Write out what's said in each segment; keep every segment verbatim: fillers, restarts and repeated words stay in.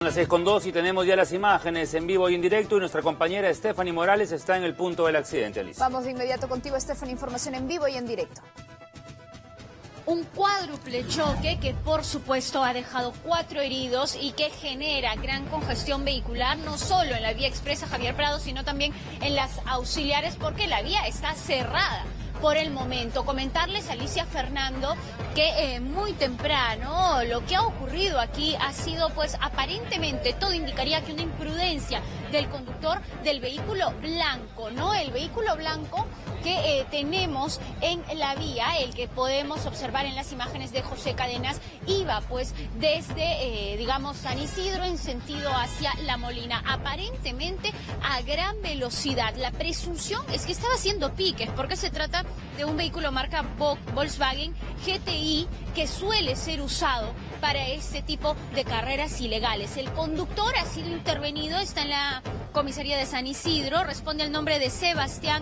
Las seis con dos y tenemos ya las imágenes en vivo y en directo y nuestra compañera Stephanie Morales está en el punto del accidente, Alicia. Vamos de inmediato contigo, Stephanie, información en vivo y en directo. Un cuádruple choque que por supuesto ha dejado cuatro heridos y que genera gran congestión vehicular, no solo en la vía expresa Javier Prado, sino también en las auxiliares, porque la vía está cerrada por el momento. Comentarles, Alicia, Fernando, que eh, muy temprano lo que ha ocurrido aquí ha sido, pues aparentemente todo indicaría que una imprudencia del conductor del vehículo blanco, ¿no? El vehículo blanco que eh, tenemos en la vía, el que podemos observar en las imágenes de José Cadenas, iba pues desde, eh, digamos, San Isidro en sentido hacia La Molina, aparentemente a gran velocidad. La presunción es que estaba haciendo piques, porque se trata de un vehículo marca Volkswagen G T I que suele ser usado para este tipo de carreras ilegales. El conductor ha sido intervenido, está en la comisaría de San Isidro, responde al nombre de Sebastián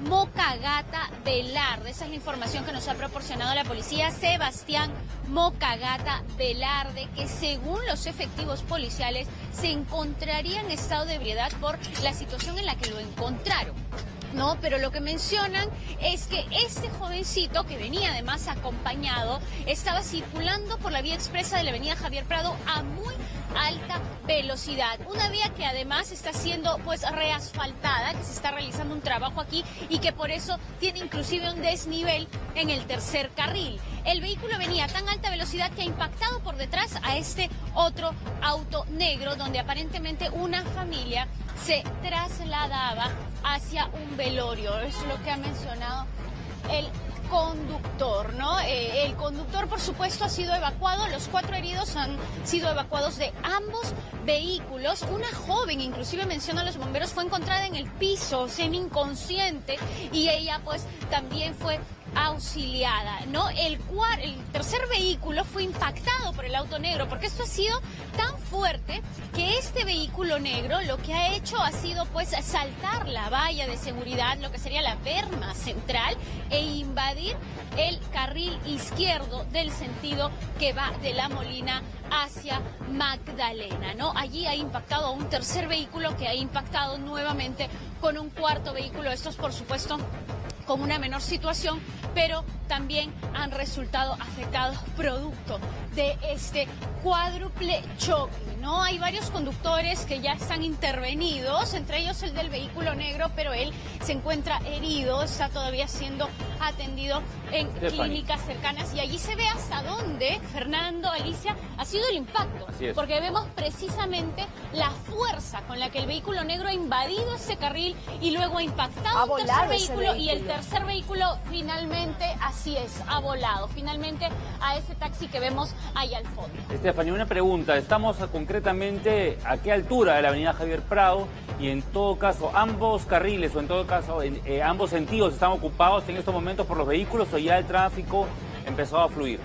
Mocagata Velarde. Esa es la información que nos ha proporcionado la policía. Sebastián Mocagata Velarde, que según los efectivos policiales se encontraría en estado de ebriedad por la situación en la que lo encontraron. No, pero lo que mencionan es que este jovencito, que venía además acompañado, estaba circulando por la vía expresa de la avenida Javier Prado a muy alta velocidad. Una vía que además está siendo pues reasfaltada, que se está realizando un trabajo aquí y que por eso tiene inclusive un desnivel en el tercer carril. El vehículo venía a tan alta velocidad que ha impactado por detrás a este otro auto negro, donde aparentemente una familia se trasladaba hacia un velorio. Es lo que ha mencionado el conductor, ¿no? Eh, el conductor, por supuesto, ha sido evacuado. Los cuatro heridos han sido evacuados de ambos vehículos. Una joven, inclusive menciona a los bomberos, fue encontrada en el piso, semi inconsciente, y ella, pues, también fue auxiliada, ¿no? El, cuar, el tercer vehículo fue impactado por el auto negro, porque esto ha sido tan fuerte que este vehículo negro lo que ha hecho ha sido pues saltar la valla de seguridad, lo que sería la berma central, e invadir el carril izquierdo del sentido que va de La Molina hacia Magdalena, ¿no? Allí ha impactado a un tercer vehículo que ha impactado nuevamente con un cuarto vehículo. Estos, por supuesto, con una menor situación, pero también han resultado afectados producto de este cuádruple choque, ¿no? Hay varios conductores que ya están intervenidos, entre ellos el del vehículo negro, pero él se encuentra herido, está todavía siendo atendido en Stephanie. Clínicas cercanas, y allí se ve hasta dónde, Fernando, Alicia, ha sido el impacto, porque vemos precisamente la fuerza con la que el vehículo negro ha invadido ese carril y luego ha impactado ha un tercer vehículo, vehículo y el tercer vehículo finalmente, así es, ha volado finalmente a ese taxi que vemos ahí al fondo. Stephanie, una pregunta, estamos a, concretamente a qué altura de la avenida Javier Prado, y en todo caso ambos carriles o en todo caso en, eh, ambos sentidos están ocupados en estos momentos por los vehículos, o ya el tráfico empezó a fluir.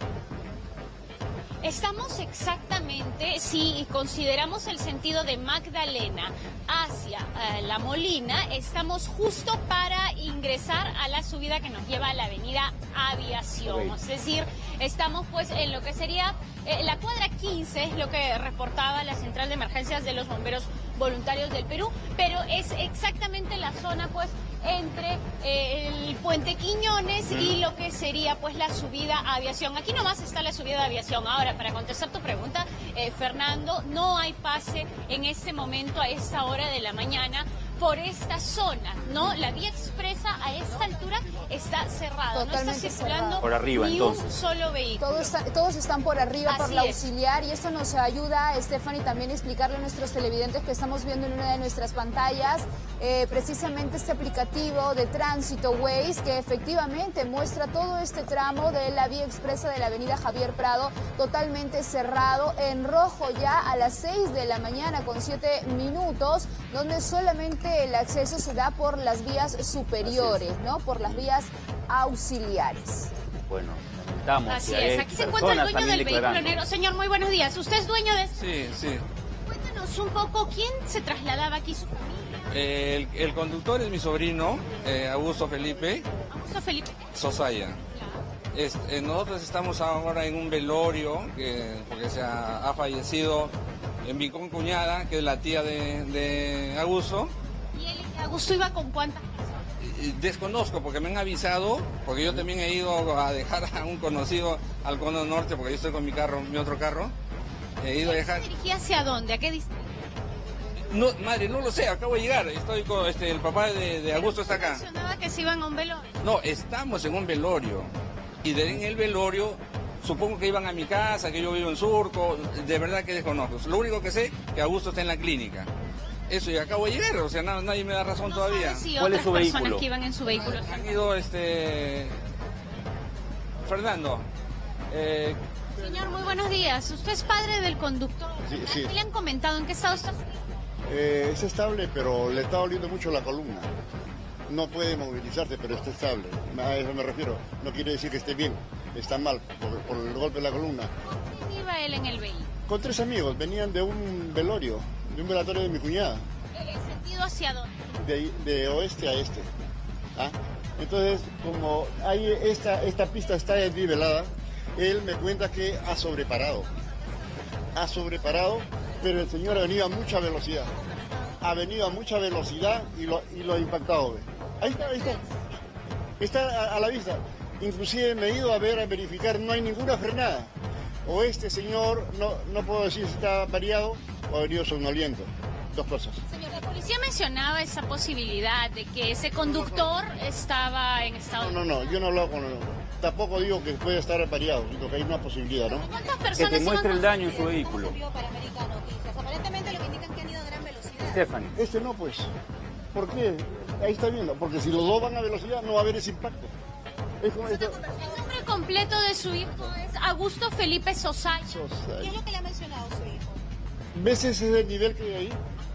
Estamos exactamente, si consideramos el sentido de Magdalena hacia uh, La Molina, estamos justo para ingresar a la subida que nos lleva a la avenida Aviación. Es decir, estamos pues en lo que sería eh, la cuadra quince, es lo que reportaba la Central de Emergencias de los Bomberos Voluntarios del Perú, pero es exactamente la zona pues entre eh, el Puente Quiñones y lo que sería pues la subida a Aviación. Aquí nomás está la subida de Aviación. Ahora, para contestar tu pregunta, eh, Fernando, no hay pase en este momento, a esta hora de la mañana, por esta zona, ¿no? La vía expresa a esta altura está cerrada, no está circulando por arriba, ni entonces. un solo vehículo. Todos están, todos están por arriba, Así por la es. auxiliar, y esto nos ayuda, Stephanie, también a explicarle a nuestros televidentes que estamos viendo en una de nuestras pantallas eh, precisamente este aplicativo de tránsito Waze, que efectivamente muestra todo este tramo de la vía expresa de la avenida Javier Prado totalmente cerrado, en rojo ya a las seis de la mañana con siete minutos, donde solamente el acceso se da por las vías superiores, ¿no? Por las vías auxiliares. Bueno, lamentamos. Así es, aquí se encuentra el dueño del vehículo negro. Señor, muy buenos días. ¿Usted es dueño de...? Sí, sí. Cuéntanos un poco, ¿quién se trasladaba aquí, su familia? Eh, el, el conductor es mi sobrino, eh, Augusto Felipe. Augusto Felipe. Sosaya. Es, eh, nosotros estamos ahora en un velorio, que, porque se ha, ha fallecido en mi concuñada, que es la tía de, de Augusto. ¿Y él, Augusto iba con cuántas? Desconozco porque me han avisado, porque yo también he ido a dejar a un conocido al Cono Norte, porque yo estoy con mi carro, mi otro carro. He ido a dejar... ¿Se dirigía hacia dónde? ¿A qué distrito? No, madre, no lo sé, acabo de llegar. Estoy con este, el papá de, de Augusto está acá. Mencionaba que se iban a un velorio. No, estamos en un velorio. Y de en el velorio, supongo que iban a mi casa, que yo vivo en Surco. De verdad que desconozco. Lo único que sé que Augusto está en la clínica. Eso, y acabo de llegar, o sea, no, nadie me da razón no todavía. Si ¿Cuál es su personas vehículo? Que iban en su vehículo. Han ido, este... Fernando. Eh... Señor, muy buenos días. Usted es padre del conductor. Sí, sí. ¿Qué le han comentado? ¿En qué estado está? Eh, es estable, pero le está doliendo mucho la columna. No puede movilizarse, pero está estable. A eso me refiero. No quiere decir que esté bien. Está mal por, por el golpe de la columna. ¿Con quién iba él en el vehículo? Con tres amigos. Venían de un velorio, de un velatorio de mi cuñada. ¿En sentido hacia dónde? De, de oeste a este. ¿Ah? Entonces, como hay esta, esta pista está desnivelada, él me cuenta que ha sobreparado. Ha sobreparado, pero el señor ha venido a mucha velocidad. Ha venido a mucha velocidad y lo, y lo ha impactado. ¿Ve? Ahí está, ahí está. Está a, a la vista. Inclusive me he ido a ver, a verificar, no hay ninguna frenada. O este señor, no, no puedo decir si está variado o ha venido somnoliento. Dos cosas. Señor, la policía mencionaba esa posibilidad de que ese conductor estaba en estado... No, no, no, yo no hablo con él. Tampoco digo que puede estar variado, sino que hay una posibilidad, ¿no? ¿Cuántas Que personas te muestre iban el daño en su vehículo. Aparentemente lo que indican que han ido a gran velocidad. Stephanie. Este no, pues. ¿Por qué? Ahí está viendo. Porque si los dos van a velocidad no va a haber ese impacto. Es como esto. El nombre completo de su hijo es Augusto Felipe Sosaya. Sosaya. ¿Qué es lo que le ha mencionado su hijo? ¿Ves ese desnivel que hay ahí?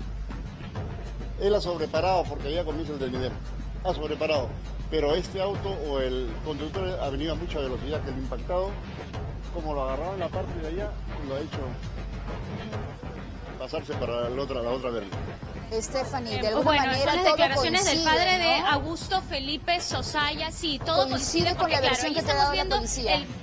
Él ha sobreparado porque había comienzo el desnivel. Ha sobreparado. Pero este auto o el conductor ha venido a mucha velocidad que el impactado, como lo agarraba en la parte de allá, lo ha hecho pasarse para la otra, la otra verga. Stephanie, de Eh, alguna bueno, manera son las todo declaraciones del coincide, padre de ¿no? Augusto Felipe Sosaya. Sí, todo Coincide coincide, con porque, la claro, versión ahí que te ha estamos dado la viendo policía. el...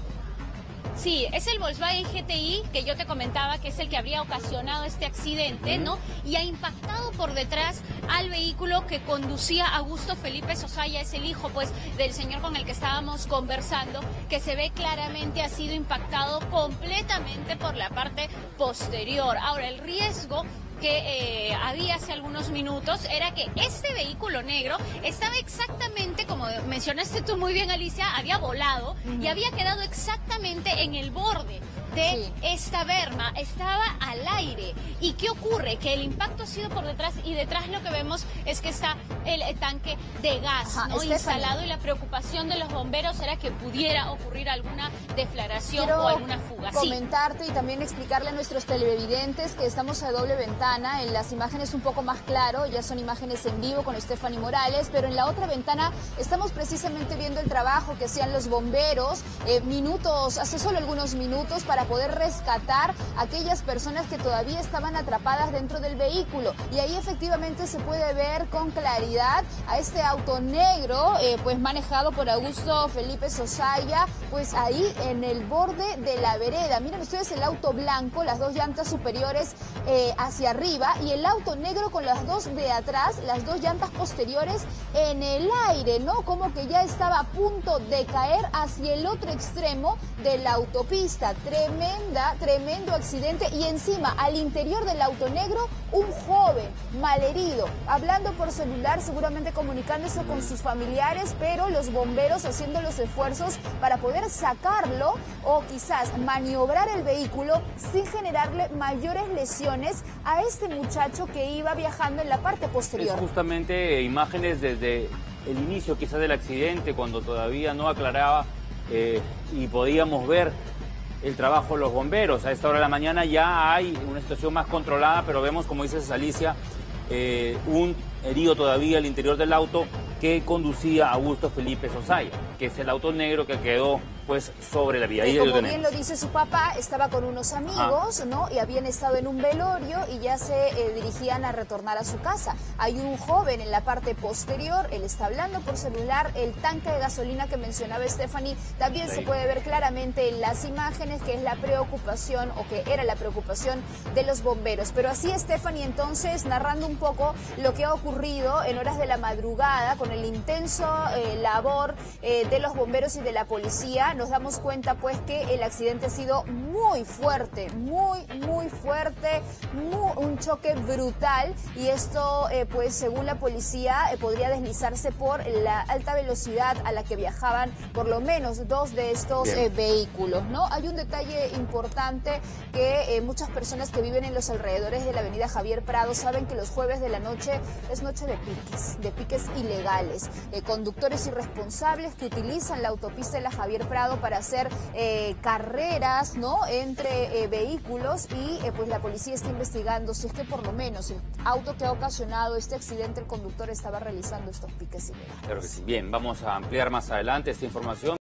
Sí, es el Volkswagen G T I que yo te comentaba que es el que habría ocasionado este accidente, ¿no? Y ha impactado por detrás al vehículo que conducía Augusto Felipe Sosaya, es el hijo, pues, del señor con el que estábamos conversando, que se ve claramente ha sido impactado completamente por la parte posterior. Ahora, el riesgo que eh, había hace algunos minutos era que este vehículo negro estaba exactamente, como mencionaste tú muy bien, Alicia, había volado uh-huh. y había quedado exactamente en el borde de sí. esta berma, estaba al aire. ¿Y qué ocurre? Que el impacto ha sido por detrás y detrás lo que vemos es que está el, el tanque de gas Ajá, ¿no? instalado, y la preocupación de los bomberos era que pudiera ocurrir alguna deflagración Quiero o alguna fuga. comentarte sí. y también explicarle a nuestros televidentes que estamos a doble ventana. En las imágenes un poco más claro, ya son imágenes en vivo con Stephanie Morales, pero en la otra ventana estamos precisamente viendo el trabajo que hacían los bomberos eh, minutos, hace solo algunos minutos, para poder rescatar a aquellas personas que todavía estaban atrapadas dentro del vehículo. Y ahí efectivamente se puede ver con claridad a este auto negro, eh, pues manejado por Augusto Felipe Sosaya, pues ahí en el borde de la vereda. Miren ustedes el auto blanco, las dos llantas superiores eh, hacia arriba, y el auto negro con las dos de atrás, las dos llantas posteriores en el aire, ¿no? Como que ya estaba a punto de caer hacia el otro extremo de la autopista. Tremenda, tremendo accidente, y encima al interior del auto negro un joven malherido, hablando por celular, seguramente comunicándose con sus familiares, pero los bomberos haciendo los esfuerzos para poder sacarlo o quizás maniobrar el vehículo sin generarle mayores lesiones a este muchacho que iba viajando en la parte posterior. Es justamente imágenes desde el inicio quizás del accidente, cuando todavía no aclaraba eh, y podíamos ver el trabajo de los bomberos. A esta hora de la mañana ya hay una situación más controlada, pero vemos, como dices Alicia, eh, un herido todavía al interior del auto que conducía Augusto Felipe Sosaya, que es el auto negro que quedó pues sobre la vía. Y ahí como lo bien lo dice su papá, estaba con unos amigos, ah. ¿no? Y habían estado en un velorio y ya se eh, dirigían a retornar a su casa. Hay un joven en la parte posterior, él está hablando por celular, el tanque de gasolina que mencionaba Stephanie también sí. se puede ver claramente en las imágenes, que es la preocupación o que era la preocupación de los bomberos. Pero así Stephanie entonces narrando un poco lo que ha ocurrido en horas de la madrugada con el intenso eh, labor eh, de los bomberos y de la policía. Nos damos cuenta pues que el accidente ha sido muy fuerte, muy, muy fuerte, muy, un choque brutal y esto eh, pues según la policía eh, podría deslizarse por la alta velocidad a la que viajaban por lo menos dos de estos eh, vehículos, ¿no? Hay un detalle importante que eh, muchas personas que viven en los alrededores de la avenida Javier Prado saben que los jueves de la noche es noche de piques, de piques ilegales, eh, conductores irresponsables que utilizan la autopista de la Javier Prado para hacer eh, carreras, ¿no? entre eh, vehículos y eh, pues la policía está investigando si es que por lo menos el auto que ha ocasionado este accidente, el conductor estaba realizando estos piques ilegales. Claro que sí. Bien, vamos a ampliar más adelante esta información.